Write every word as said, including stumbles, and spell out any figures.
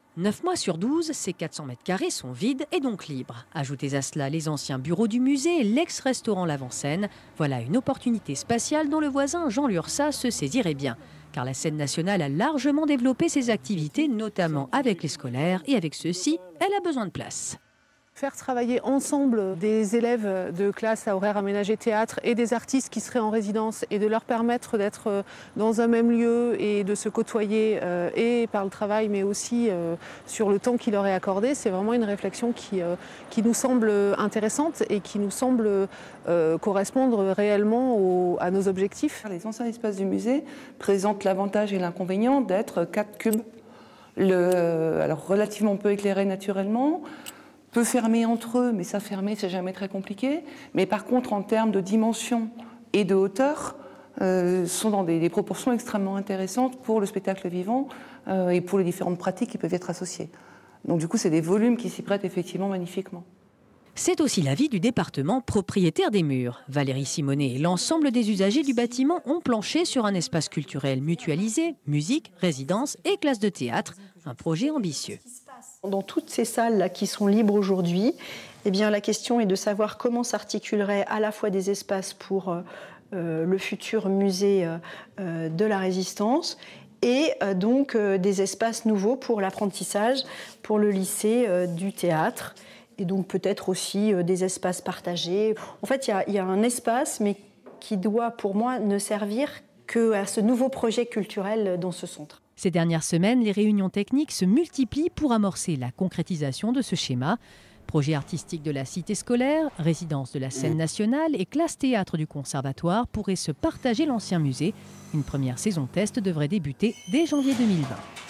neuf mois sur douze, ces quatre cents mètres carrés sont vides et donc libres. Ajoutez à cela les anciens bureaux du musée et l'ex-restaurant L'Avant-Scène. Voilà une opportunité spatiale dont le voisin Jean Lursa se saisirait bien. Car la scène nationale a largement développé ses activités, notamment avec les scolaires. Et avec ceux-ci, elle a besoin de place. Faire travailler ensemble des élèves de classe à horaire aménagé théâtre et des artistes qui seraient en résidence et de leur permettre d'être dans un même lieu et de se côtoyer euh, et par le travail mais aussi euh, sur le temps qui leur est accordé, c'est vraiment une réflexion qui, euh, qui nous semble intéressante et qui nous semble euh, correspondre réellement au, à nos objectifs. Les anciens espaces du musée présentent l'avantage et l'inconvénient d'être quatre cubes, le, alors relativement peu éclairés naturellement, peu fermés entre eux, mais ça fermer, c'est jamais très compliqué. Mais par contre, en termes de dimension et de hauteur, euh, sont dans des, des proportions extrêmement intéressantes pour le spectacle vivant euh, et pour les différentes pratiques qui peuvent être associées. Donc du coup, c'est des volumes qui s'y prêtent effectivement magnifiquement. C'est aussi l'avis du département propriétaire des murs. Valérie Simonet et l'ensemble des usagers du bâtiment ont planché sur un espace culturel mutualisé, musique, résidence et classe de théâtre. Un projet ambitieux. Dans toutes ces salles-là qui sont libres aujourd'hui, eh bien, la question est de savoir comment s'articulerait à la fois des espaces pour euh, le futur musée euh, de la Résistance et euh, donc euh, des espaces nouveaux pour l'apprentissage, pour le lycée euh, du théâtre et donc peut-être aussi euh, des espaces partagés. En fait, il y, y a un espace, mais qui doit pour moi ne servir qu'à ce nouveau projet culturel dans ce centre. Ces dernières semaines, les réunions techniques se multiplient pour amorcer la concrétisation de ce schéma. Projet artistique de la cité scolaire, résidence de la scène nationale et classe théâtre du conservatoire pourraient se partager l'ancien musée. Une première saison test devrait débuter dès janvier deux mille vingt.